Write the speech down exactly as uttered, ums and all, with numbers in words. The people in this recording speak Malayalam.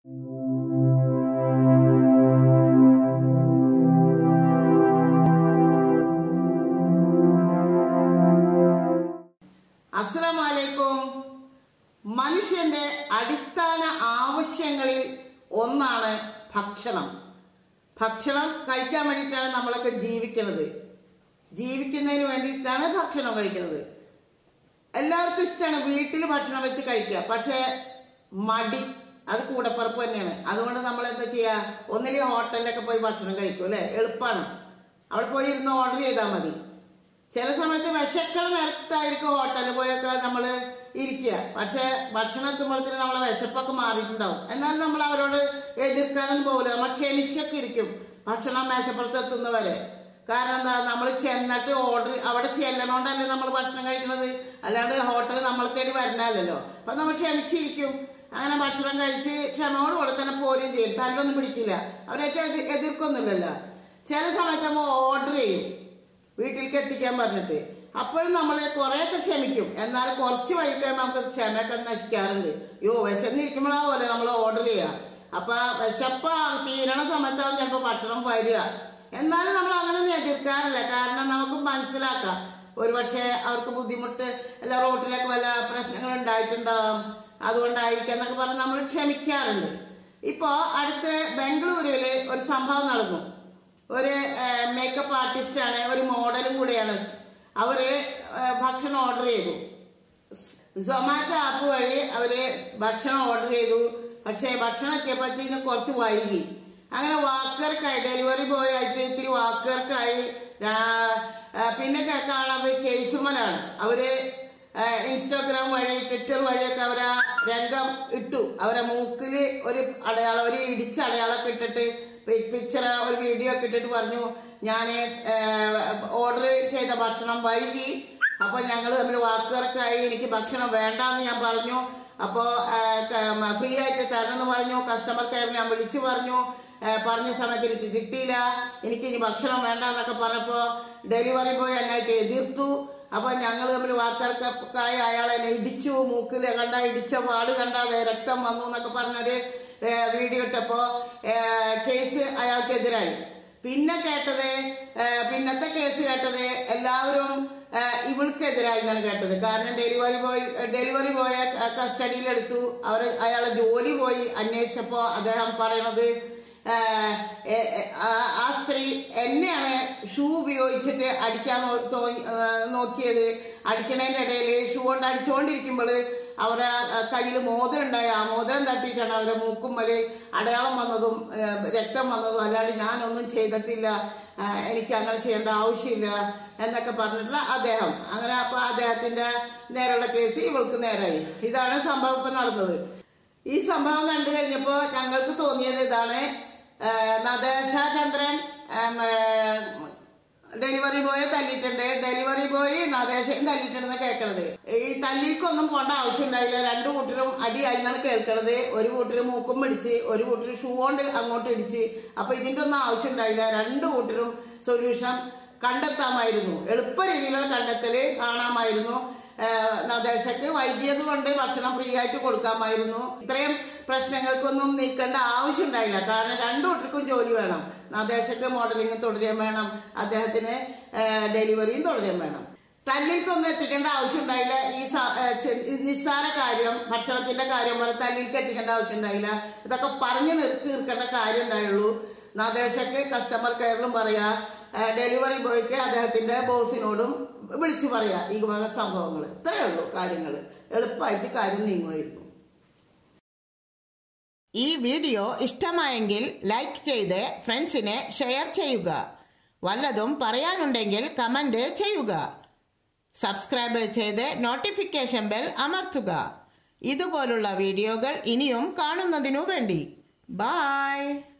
അസ്സലാമലൈക്കും. മനുഷ്യന്റെ അടിസ്ഥാന ആവശ്യങ്ങളിൽ ഒന്നാണ് ഭക്ഷണം. ഭക്ഷണം കഴിക്കാൻ വേണ്ടിയിട്ടാണ് നമ്മളൊക്കെ ജീവിക്കുന്നത്. ജീവിക്കുന്നതിന് വേണ്ടിയിട്ടാണ് ഭക്ഷണം കഴിക്കുന്നത്. എല്ലാവർക്കും ഇഷ്ടമാണ് വീട്ടിൽ ഭക്ഷണം വെച്ച് കഴിക്കുക. പക്ഷെ മടി അത് കൂടപ്പുറപ്പ് തന്നെയാണ്. അതുകൊണ്ട് നമ്മൾ എന്താ ചെയ്യുക, ഒന്നിലെ ഹോട്ടലിലൊക്കെ പോയി ഭക്ഷണം കഴിക്കും അല്ലെ, എളുപ്പമാണ്. അവിടെ പോയി ഇരുന്ന് ഓർഡർ ചെയ്താൽ മതി. ചില സമയത്ത് വിശക്കണ നേരത്തായിരിക്കും ഹോട്ടലിൽ പോയൊക്കെ നമ്മൾ ഇരിക്കുക. പക്ഷെ ഭക്ഷണം എത്തുമ്പോഴത്തേന് നമ്മളെ വിശപ്പൊക്കെ മാറിയിട്ടുണ്ടാവും. എന്നാലും നമ്മൾ അവരോട് എതിർക്കാനൊന്നും പോകില്ല. നമ്മൾ ക്ഷണിച്ചൊക്കെ ഇരിക്കും ഭക്ഷണം മേശപ്പുറത്ത് എത്തുന്നവരെ. കാരണം എന്താ, നമ്മൾ ചെന്നിട്ട് ഓർഡർ അവിടെ ചെല്ലണോണ്ടല്ലേ നമ്മൾ ഭക്ഷണം കഴിക്കുന്നത്, അല്ലാണ്ട് ഹോട്ടൽ നമ്മളെ തേടി വരണല്ലോ. അപ്പൊ നമ്മൾ ക്ഷമിച്ചിരിക്കും. അങ്ങനെ ഭക്ഷണം കഴിച്ച് ക്ഷമയോടുകൂടെ തന്നെ പോരുകയും ചെയ്യും. തല്ലൊന്നും പിടിക്കില്ല. അവരേറ്റവും എതിർക്കൊന്നുമില്ലല്ലോ. ചില സമയത്ത് നമ്മൾ ഓർഡർ ചെയ്യും വീട്ടിലേക്ക് എത്തിക്കാൻ പറഞ്ഞിട്ട്. അപ്പോഴും നമ്മൾ കുറേയൊക്കെ ക്ഷമിക്കും. എന്നാൽ കുറച്ച് വൈകുമ്പോൾ നമുക്ക് ക്ഷമയൊക്കെ നശിക്കാറുണ്ട്. യോ വിശന്നിരിക്കുമ്പോഴാവുമല്ലോ നമ്മൾ ഓർഡർ ചെയ്യുക. അപ്പൊ വിശപ്പ തീരണ സമയത്താവും ചിലപ്പോൾ ഭക്ഷണം വരിക. എന്നാലും നമ്മൾ അങ്ങനെ ഒന്നും എതിർക്കാറില്ല. കാരണം നമുക്ക് മനസ്സിലാക്കാം ഒരുപക്ഷെ അവർക്ക് ബുദ്ധിമുട്ട് അല്ല, റോട്ടിലൊക്കെ വല്ല പ്രശ്നങ്ങൾ ഉണ്ടായിട്ടുണ്ടാവും, അതുകൊണ്ടായിരിക്കാം എന്നൊക്കെ പറഞ്ഞ് നമ്മൾ ക്ഷമിക്കാറുണ്ട്. ഇപ്പോ അടുത്ത് ബംഗളൂരുവില് ഒരു സംഭവം നടന്നു. ഒരു മേക്കപ്പ് ആർട്ടിസ്റ്റ് ആണ്, ഒരു മോഡലും കൂടെയാണ്. അവര് ഭക്ഷണം ഓർഡർ ചെയ്തു. സൊമാറ്റോ ആപ്പ് വഴി അവര് ഭക്ഷണം ഓർഡർ ചെയ്തു. പക്ഷെ ഭക്ഷണം എത്തിയപ്പോഴത്തേന് കുറച്ച് വൈകി. അങ്ങനെ വാക്കുകൾക്കായി ഡെലിവറി ബോയ് ആയിട്ട് ഇത്തിരി വാക്കുകൾക്കായി. പിന്നെ കാണുന്നത് കേസുമലാണ്. അവര് ഇൻസ്റ്റാഗ്രാം വഴി ട്വിറ്റർ വഴിയൊക്കെ അവരാ രംഗം ഇട്ടു. അവരെ മൂക്കില് ഒരു അടയാളം, ഒരു ഇടിച്ച അടയാളമൊക്കെ ഇട്ടിട്ട് പിക്ചർ ഒരു വീഡിയോ ഒക്കെ ഇട്ടിട്ട് പറഞ്ഞു, ഞാൻ ഓർഡർ ചെയ്ത ഭക്ഷണം വൈകി, അപ്പൊ ഞങ്ങൾ തമ്മിൽ വാക്കുകൾക്കായി, എനിക്ക് ഭക്ഷണം വേണ്ടാന്ന് ഞാൻ പറഞ്ഞു. അപ്പോ ഫ്രീ ആയിട്ട് തരണമെന്ന് പറഞ്ഞു. കസ്റ്റമർ കെയർ ഞാൻ വിളിച്ചു പറഞ്ഞു. പറഞ്ഞ സമയത്ത് എനിക്ക് കിട്ടിയില്ല, എനിക്ക് ഇനി ഭക്ഷണം വേണ്ട എന്നൊക്കെ പറഞ്ഞപ്പോ ഡെലിവറി ബോയ് എന്നായിട്ട് എതിർത്തു. അപ്പൊ ഞങ്ങൾ തമ്മിൽ വാക്കുകൾക്കായി അയാൾ എന്നെ ഇടിച്ചു, മൂക്കില് കണ്ട ഇടിച്ച പാട് കണ്ടാതെ രക്തം വന്നു എന്നൊക്കെ പറഞ്ഞൊരു വീഡിയോ ഇട്ടപ്പോ കേസ് അയാൾക്കെതിരായി. പിന്നെ കേട്ടത് പിന്നത്തെ കേസ് കേട്ടത് എല്ലാവരും ഇവൾക്കെതിരായി എന്നാണ് കേട്ടത്. കാരണം ഡെലിവറി ബോയ് ഡെലിവറി ബോയെ കസ്റ്റഡിയിലെടുത്തു. അവർ അയാളെ ജോലി പോയി അന്വേഷിച്ചപ്പോ അദ്ദേഹം പറയണത്, ആ സ്ത്രീ എന്നെയാണ് ഷൂ ഉപയോഗിച്ചിട്ട് അടിക്കാൻ നോക്കിയത്. അടിക്കണതിന്റെ ഇടയിൽ ഷൂ കൊണ്ട് അടിച്ചുകൊണ്ടിരിക്കുമ്പോൾ അവരെ കയ്യിൽ മോതിരം ഉണ്ടായി. ആ മോതിരം തട്ടിയിട്ടാണ് അവരെ മൂക്കുമ്മല് അടയാളം വന്നതും രക്തം വന്നതും. അല്ലാണ്ട് ഞാനൊന്നും ചെയ്തിട്ടില്ല, എനിക്ക് അങ്ങനെ ചെയ്യേണ്ട ആവശ്യമില്ല എന്നൊക്കെ പറഞ്ഞിട്ടുള്ള അദ്ദേഹം. അങ്ങനെ അപ്പൊ അദ്ദേഹത്തിന്റെ നേരെയുള്ള കേസ് ഇവൾക്ക് നേരായി. ഇതാണ് സംഭവം ഇപ്പൊ നടന്നത്. ഈ സംഭവം കണ്ടു കഴിഞ്ഞപ്പോ ഞങ്ങൾക്ക് തോന്നിയത് ഇതാണ്, നദേഷ ചന്ദ്രൻ ഡെലിവറി ബോയെ തല്ലിയിട്ടുണ്ട്, ഡെലിവറി ബോയ് നദേഷയും തല്ലിയിട്ടുണ്ടെന്ന് കേൾക്കണത്. ഈ തല്ലിക്കൊന്നും പോണ്ട ആവശ്യം ഉണ്ടായില്ല. രണ്ടു കൂട്ടരും അടിയായിരുന്നാണ് കേൾക്കണത്. ഒരു കൂട്ടര് മൂക്കും പിടിച്ച്, ഒരു കൂട്ടര് ഷൂ കൊണ്ട് അങ്ങോട്ട് ഇടിച്ച്. അപ്പൊ ഇതിന്റെ ഒന്നും ആവശ്യം ഉണ്ടായില്ല. രണ്ടു കൂട്ടരും സൊല്യൂഷൻ കണ്ടെത്താമായിരുന്നു. എളുപ്പ രീതിയിലുള്ള കണ്ടെത്തല് കാണാമായിരുന്നു. നദേഷക്ക് വൈകിയത് കൊണ്ട് ഭക്ഷണം ഫ്രീ ആയിട്ട് കൊടുക്കാമായിരുന്നു. ഇത്രയും പ്രശ്നങ്ങൾക്കൊന്നും നീക്കേണ്ട ആവശ്യം ഉണ്ടായില്ല. കാരണം രണ്ടു കൂട്ടർക്കും ജോലി വേണം. നദേഷക്ക് മോഡലിംഗ് തുടരാൻ വേണം, അദ്ദേഹത്തിന് ഡെലിവറിയും തുടരാൻ വേണം. തല്ലിൽക്കൊന്നും എത്തിക്കേണ്ട ആവശ്യം ഉണ്ടായില്ല. ഈ നിസ്സാര കാര്യം, ഭക്ഷണത്തിന്റെ കാര്യം പോലെ തല്ലിൽക്ക് എത്തിക്കേണ്ട ആവശ്യം ഉണ്ടായില്ല. ഇതൊക്കെ പറഞ്ഞു നിർത്തി തീർക്കേണ്ട കാര്യം ഉണ്ടായുള്ളൂ. നദേഷക്ക് കസ്റ്റമർ കെയറിലും പറയാ, ഡെലിവറി ബോയ്ക്ക് അദ്ദേഹത്തിന്റെ ബോസിനോടും വിളിച്ചു പറയാ ഈ വക സംഭവങ്ങൾ. ഇത്രയേ ഉള്ളൂ കാര്യങ്ങൾ. എളുപ്പമായിട്ട് കാര്യം നീങ്ങുമായിരുന്നു. ഈ വീഡിയോ ഇഷ്ടമായെങ്കിൽ ലൈക്ക് ചെയ്ത് ഫ്രണ്ട്സിനെ ഷെയർ ചെയ്യുക. വല്ലതും പറയാനുണ്ടെങ്കിൽ കമന്റ് ചെയ്യുക. സബ്സ്ക്രൈബ് ചെയ്ത് നോട്ടിഫിക്കേഷൻ ബെൽ അമർത്തുക. ഇതുപോലുള്ള വീഡിയോകൾ ഇനിയും കാണുന്നതിനു വേണ്ടി. ബൈ.